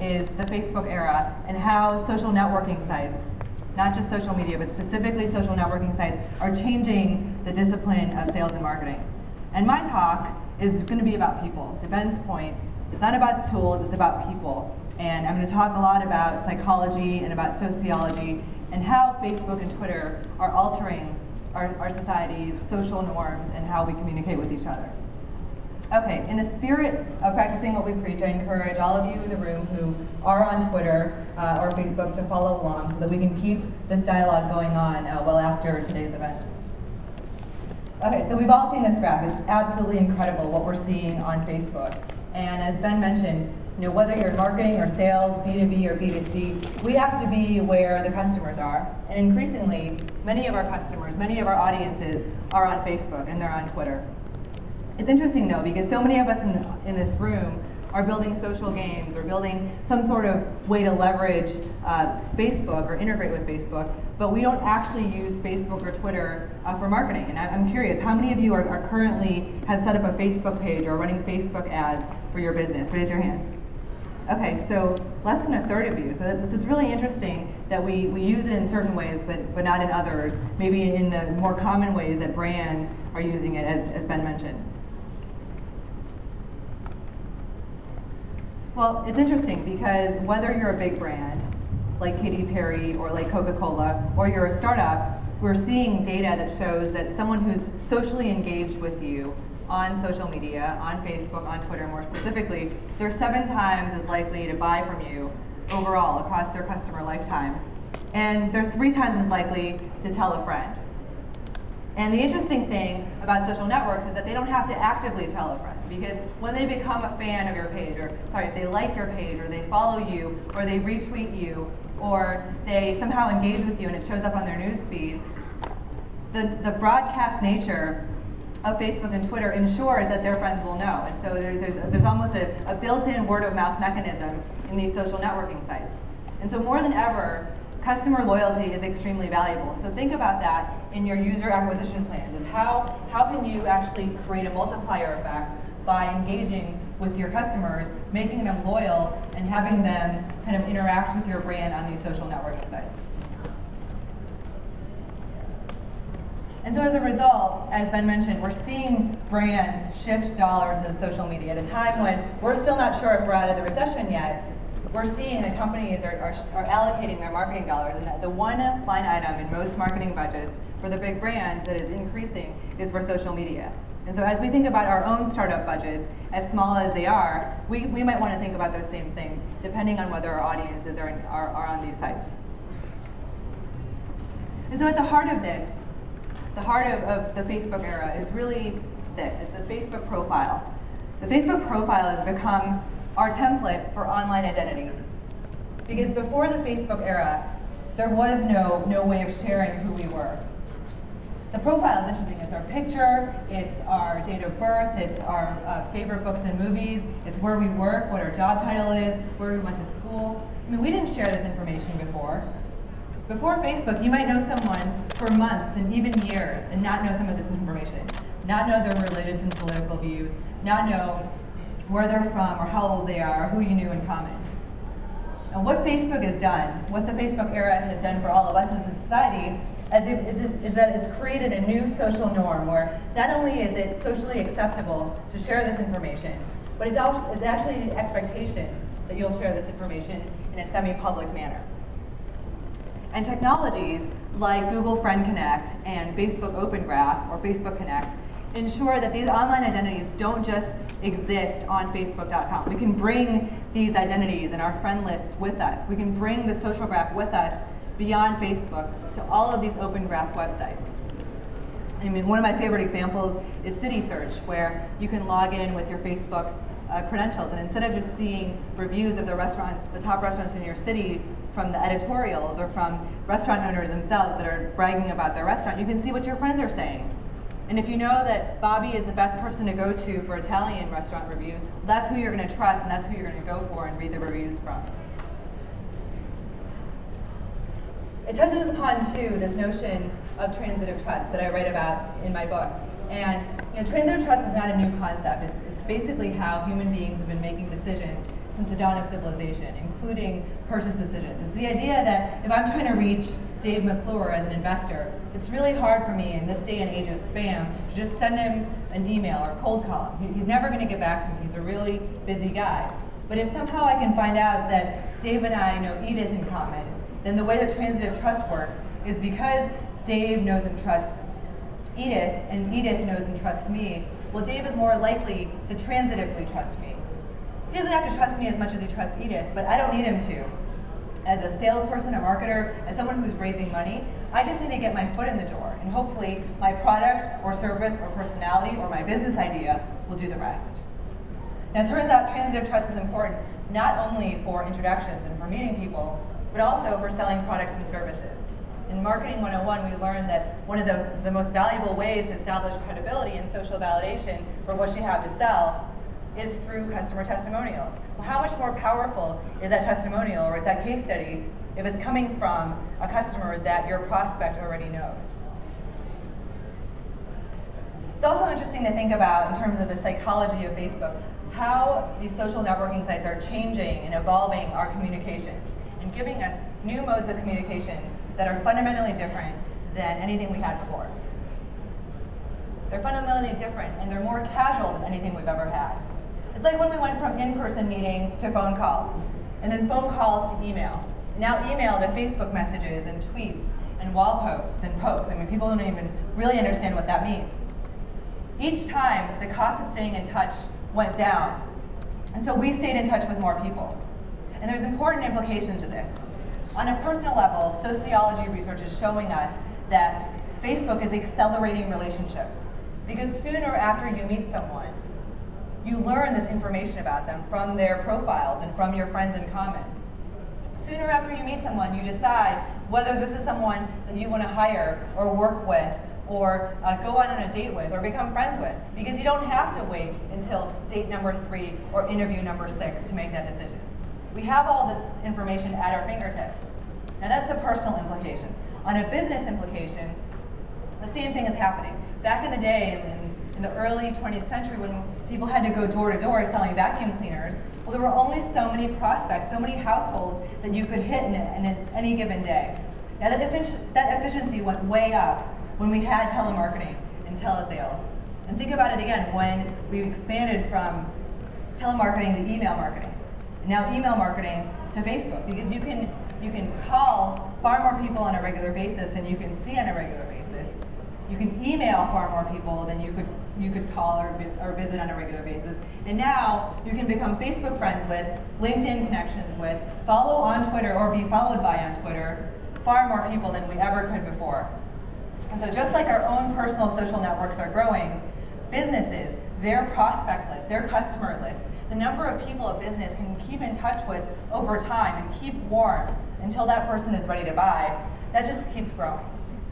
is the Facebook era and how social networking sites, not just social media, but specifically social networking sites, are changing the discipline of sales and marketing. And my talk is going to be about people. To Ben's point, it's not about tools, it's about people. And I'm going to talk a lot about psychology and about sociology and how Facebook and Twitter are altering our society's social norms and how we communicate with each other. Okay, in the spirit of practicing what we preach, I encourage all of you in the room who are on Twitter or Facebook to follow along so that we can keep this dialogue going on well after today's event. Okay, so we've all seen this graph. It's absolutely incredible what we're seeing on Facebook. And as Ben mentioned, whether you're in marketing or sales, B2B or B2C, we have to be where the customers are. And increasingly, many of our customers, many of our audiences are on Facebook and they're on Twitter. It's interesting though, because so many of us in this room are building social games or building some sort of way to leverage Facebook or integrate with Facebook, but we don't actually use Facebook or Twitter for marketing. And I'm curious, how many of you are currently have set up a Facebook page or running Facebook ads for your business? Raise your hand. Okay, so less than a third of you. So it's really interesting that we use it in certain ways, but not in others. Maybe in the more common ways that brands are using it, as Ben mentioned. Well, it's interesting because whether you're a big brand, like Katy Perry or like Coca-Cola, or you're a startup, we're seeing data that shows that someone who's socially engaged with you on social media, on Facebook, on Twitter more specifically, they're 7 times as likely to buy from you overall across their customer lifetime. And they're 3 times as likely to tell a friend. And the interesting thing about social networks is that they don't have to actively tell a friend, because when they become a fan of your page, or sorry, if they like your page, or they follow you, or they retweet you, or they somehow engage with you and it shows up on their news feed, the broadcast nature of Facebook and Twitter ensures that their friends will know. And so there's almost a built-in word-of-mouth mechanism in these social networking sites. And so more than ever, customer loyalty is extremely valuable. So think about that in your user acquisition plans, is how can you actually create a multiplier effect by engaging with your customers, making them loyal, and having them kind of interact with your brand on these social networking sites. And so as a result, as Ben mentioned, we're seeing brands shift dollars into social media at a time when we're still not sure if we're out of the recession yet. We're seeing that companies are allocating their marketing dollars, and that the one line item in most marketing budgets for the big brands that is increasing is for social media. And so as we think about our own startup budgets, as small as they are, we might want to think about those same things, depending on whether our audiences are on these sites. And so at the heart of this, the heart of the Facebook era is really this. It's the Facebook profile. The Facebook profile has become our template for online identity. Because before the Facebook era, there was no way of sharing who we were. The profile is interesting. It's our picture, it's our date of birth, it's our favorite books and movies, it's where we work, what our job title is, where we went to school. I mean, we didn't share this information before. Before Facebook, you might know someone for months and even years and not know some of this information, not know their religious and political views, not know where they're from or how old they are or who you knew in common. And what Facebook has done, what the Facebook era has done for all of us as a society, is that it's created a new social norm where not only is it socially acceptable to share this information, but it's actually the expectation that you'll share this information in a semi-public manner. And technologies like Google Friend Connect and Facebook Open Graph or Facebook Connect ensure that these online identities don't just exist on Facebook.com. We can bring these identities and our friend lists with us. We can bring the social graph with us beyond Facebook to all of these Open Graph websites. I mean, one of my favorite examples is City Search, where you can log in with your Facebook credentials, and instead of just seeing reviews of the restaurants, the top restaurants in your city from the editorials or from restaurant owners themselves that are bragging about their restaurant, you can see what your friends are saying. And if you know that Bobby is the best person to go to for Italian restaurant reviews, that's who you're going to trust and that's who you're going to go for and read the reviews from. It touches upon, too, this notion of transitive trust that I write about in my book. And transitive trust is not a new concept. It's basically how human beings have been making decisions since the dawn of civilization, including purchase decisions. It's the idea that if I'm trying to reach Dave McClure as an investor, it's really hard for me in this day and age of spam to just send him an email or cold call him. He's never going to get back to me. He's a really busy guy. But if somehow I can find out that Dave and I know Edith in common, then the way that transitive trust works is because Dave knows and trusts Edith, and Edith knows and trusts me, well, Dave is more likely to transitively trust me. He doesn't have to trust me as much as he trusts Edith, but I don't need him to. As a salesperson, a marketer, as someone who's raising money, I just need to get my foot in the door, and hopefully my product or service or personality or my business idea will do the rest. Now, it turns out transitive trust is important not only for introductions and for meeting people, but also for selling products and services. In Marketing 101, we learned that one of the most valuable ways to establish credibility and social validation for what you have to sell is through customer testimonials. Well, how much more powerful is that testimonial or is that case study if it's coming from a customer that your prospect already knows? It's also interesting to think about, in terms of the psychology of Facebook, how these social networking sites are changing and evolving our communications and giving us new modes of communication that are fundamentally different than anything we had before. They're fundamentally different, and they're more casual than anything we've ever had. It's like when we went from in-person meetings to phone calls, and then phone calls to email. Now email to Facebook messages and tweets and wall posts and posts. I mean, people don't even really understand what that means. Each time, the cost of staying in touch went down, and so we stayed in touch with more people. And there's important implications to this. On a personal level, sociology research is showing us that Facebook is accelerating relationships, because sooner after you meet someone, you learn this information about them from their profiles and from your friends in common. Sooner after you meet someone, you decide whether this is someone that you want to hire or work with or go on a date with or become friends with, because you don't have to wait until date number 3 or interview number 6 to make that decision. We have all this information at our fingertips. Now that's a personal implication. On a business implication, the same thing is happening. Back in the day, in the early 20th century, when people had to go door to door selling vacuum cleaners, well, there were only so many prospects, so many households that you could hit in any given day. Now that efficiency went way up when we had telemarketing and telesales. And think about it again, when we expanded from telemarketing to email marketing. Now email marketing to Facebook, because you can call far more people on a regular basis than you can see on a regular basis. You can email far more people than you could call or visit on a regular basis. And now you can become Facebook friends with, LinkedIn connections with, follow on Twitter or be followed by on Twitter far more people than we ever could before. And so just like our own personal social networks are growing, businesses, their prospect list, their customer list, the number of people a business can keep in touch with over time and keep warm until that person is ready to buy, that just keeps growing.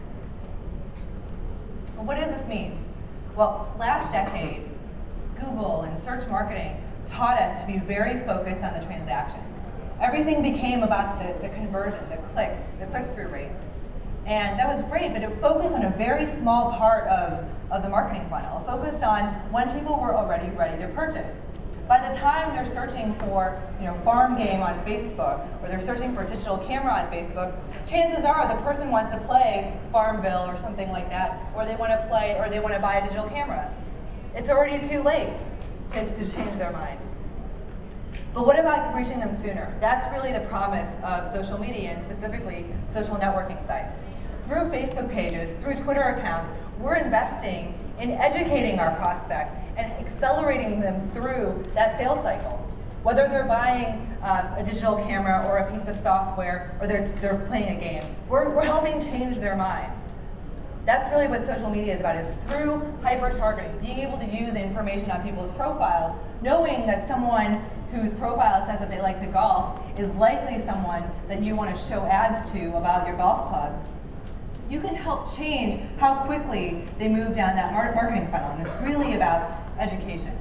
Well, what does this mean? Well, last decade, Google and search marketing taught us to be very focused on the transaction. Everything became about the conversion, the click-through rate. And that was great, but it focused on a very small part of the marketing funnel. It focused on when people were already ready to purchase. By the time they're searching for, farm game on Facebook, or they're searching for a digital camera on Facebook, chances are the person wants to play Farmville or something like that, or they want to buy a digital camera. It's already too late to change their mind. But what about reaching them sooner? That's really the promise of social media, and specifically social networking sites. Through Facebook pages, through Twitter accounts, we're investing in educating our prospects and accelerating them through that sales cycle. Whether they're buying a digital camera or a piece of software, or they're playing a game, we're helping change their minds. That's really what social media is about, is through hyper-targeting, being able to use information on people's profiles, knowing that someone whose profile says that they like to golf is likely someone that you want to show ads to about your golf clubs. You can help change how quickly they move down that marketing funnel, and it's really about education.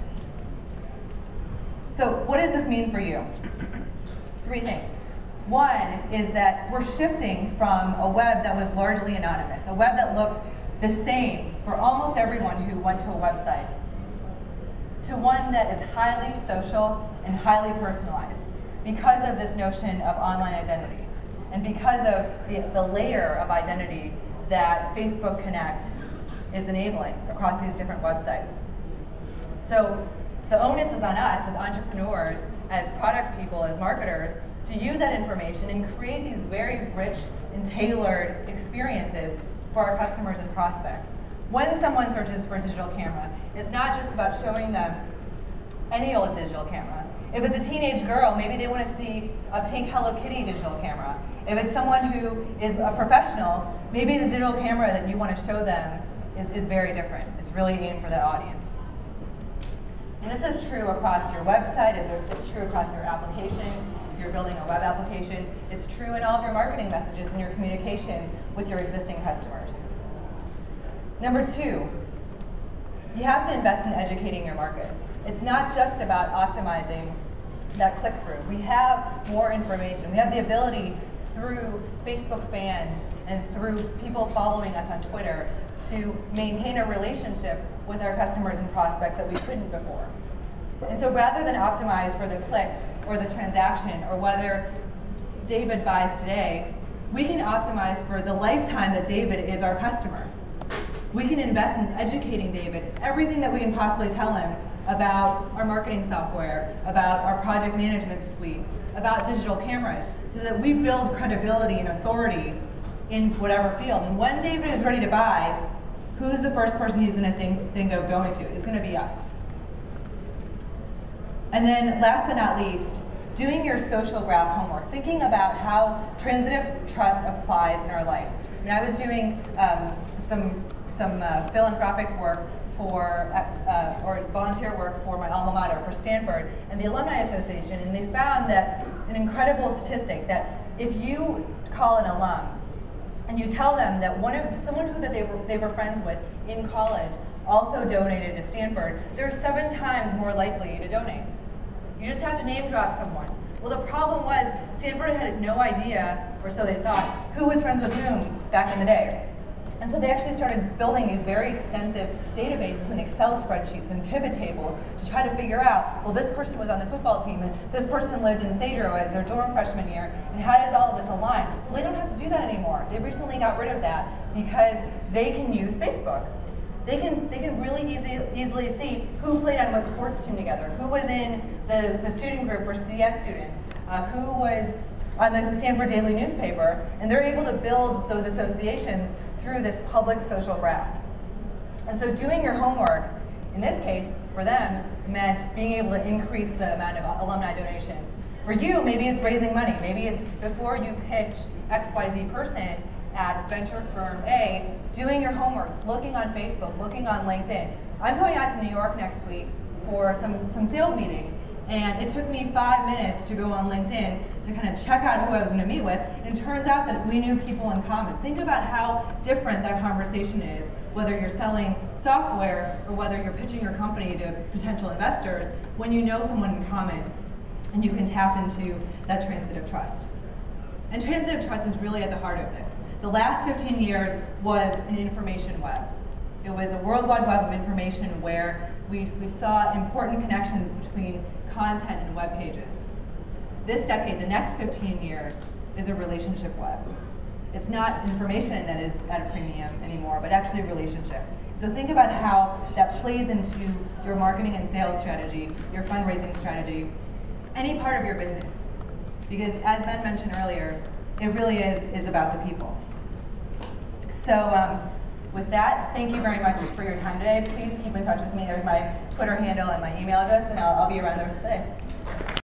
So what does this mean for you? 3 things. One is that we're shifting from a web that was largely anonymous, a web that looked the same for almost everyone who went to a website, to one that is highly social and highly personalized. because of this notion of online identity and because of the layer of identity that Facebook Connect is enabling across these different websites. So the onus is on us as entrepreneurs, as product people, as marketers, to use that information and create these very rich and tailored experiences for our customers and prospects. When someone searches for a digital camera, it's not just about showing them any old digital camera. If it's a teenage girl, maybe they want to see a pink Hello Kitty digital camera. If it's someone who is a professional, maybe the digital camera that you want to show them is very different. It's really aimed for that audience. And this is true across your website, it's true across your applications. If you're building a web application, it's true in all of your marketing messages and your communications with your existing customers. Number two, you have to invest in educating your market. It's not just about optimizing that click-through. We have more information. We have the ability through Facebook fans and through people following us on Twitter to maintain a relationship with our customers and prospects that we couldn't before. And so rather than optimize for the click or the transaction or whether David buys today, we can optimize for the lifetime that David is our customer. We can invest in educating David, everything that we can possibly tell him about our marketing software, about our project management suite, about digital cameras, so that we build credibility and authority in whatever field. And when David is ready to buy, who's the first person he's going to think of going to? It's going to be us. And then last but not least, doing your social graph homework, thinking about how transitive trust applies in our life. And I was doing some philanthropic work or volunteer work for my alma mater, for Stanford, and the Alumni Association, and they found that an incredible statistic that if you call an alum and you tell them that someone who they were friends with in college also donated to Stanford, they're 7 times more likely to donate. You just have to name drop someone. Well, the problem was Stanford had no idea, or so they thought, who was friends with whom back in the day. And so they actually started building these very extensive databases and Excel spreadsheets and pivot tables to try to figure out, well, this person was on the football team and this person lived in Cedro as their dorm freshman year, and how does all of this align? Well, they don't have to do that anymore. They recently got rid of that because they can use Facebook. They can really easily see who played on what sports team together, who was in the student group for CS students, who was on the Stanford Daily newspaper, and they're able to build those associations through this public social graph. And so doing your homework, in this case, for them, meant being able to increase the amount of alumni donations. For you, maybe it's raising money. Maybe it's before you pitch XYZ person at venture firm A, doing your homework, looking on Facebook, looking on LinkedIn. I'm going out to New York next week for some sales meetings, and it took me 5 minutes to go on LinkedIn to kind of check out who I was going to meet with, and it turns out that we knew people in common. Think about how different that conversation is, whether you're selling software or whether you're pitching your company to potential investors, when you know someone in common and you can tap into that transitive trust. And transitive trust is really at the heart of this. The last 15 years was an information web. It was a World Wide Web of information where we saw important connections between content and web pages. This decade, the next 15 years, is a relationship web. It's not information that is at a premium anymore, but actually relationships. So think about how that plays into your marketing and sales strategy, your fundraising strategy, any part of your business. Because as Ben mentioned earlier, it really is about the people. So with that, thank you very much for your time today. Please keep in touch with me. There's my Twitter handle and my email address, and I'll be around the rest of the day.